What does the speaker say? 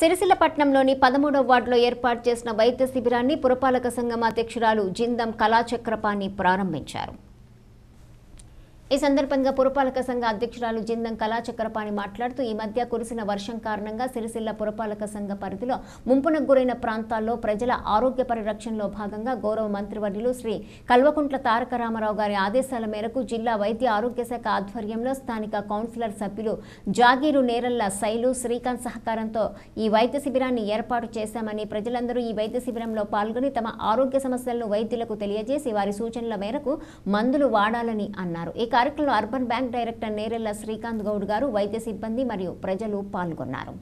సిరిసిల్ల పట్టణంలోని 13వ వార్డులో ఏర్పాటు చేసిన వైద్య శిబిరాన్ని పురపాలక సంఘం అధ్యక్షురాలు జిందం కళాచక్రపాణి ప్రారంభించారు. ఈ సందర్భంగా పురపాలక సంఘ అధ్యక్షురాలు జిందం కళాచక్రపాణి మాట్లాడుతూ ఈ మధ్య కురిసిన వర్షం కారణంగా సిరిసిల్ల పురపాలక సంఘ పరిధిలో ముంపునకు గురైన ప్రాంతాల్లో ప్రజల ఆరోగ్య పరిరక్షణలో భాగంగా గౌరవ మంత్రివర్యులు శ్రీ కల్వకుంట్ల తారక రామారావు గారి ఆదేశాల మేరకు జిల్లా వైద్య ఆరోగ్య శాఖ ఆధ్వర్యంలో స్థానిక కౌన్సిలర్ సభ్యులు జాగీరు నేరల్ల శైలు శ్రీకాంత్ సహకారంతో ఈ వైద్య శిబిరాన్ని ఏర్పాటు చేశామని, ప్రజలందరూ ఈ వైద్య శిబిరంలో పాల్గొని తమ ఆరోగ్య సమస్యలను వైద్యులకు తెలియజేసి వారి సూచనల మేరకు మందులు వాడాలని అన్నారు. ఈ కార్యక్రమంలో urban bank director Nerella Srikanth Goud గారు, వైద్య సిబ్బంది మరియు ప్రజలు పాల్గొన్నారు.